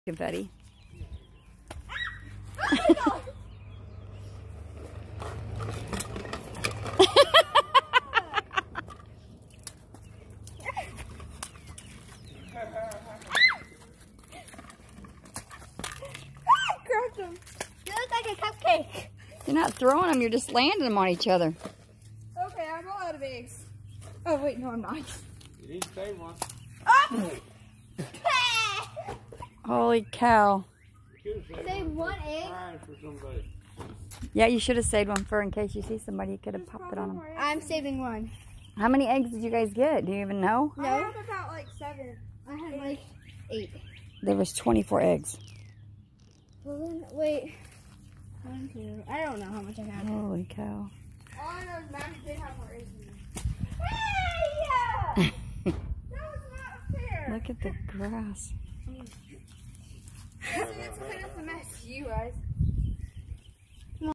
Confetti. Grabbed them. They look like a cupcake. You're not throwing them, you're just landing them on each other. Okay, I'm all out of eggs. Oh, wait, no, I'm not. You need to save one. Oh! Holy cow. Save one egg? For somebody. Yeah, you should have saved one for in case you see somebody, you could have popped it on them. I'm saving one. How many eggs did you guys get? Do you even know? No. I have about like 7. I had like 8. There was 24 eggs. Well, then, wait. 1, 2. I don't know how much I had. Holy cow. All I know is Maddie did have more eggs than me. Hey! That was not fair. Look at the grass. It's clean up the mess, you guys.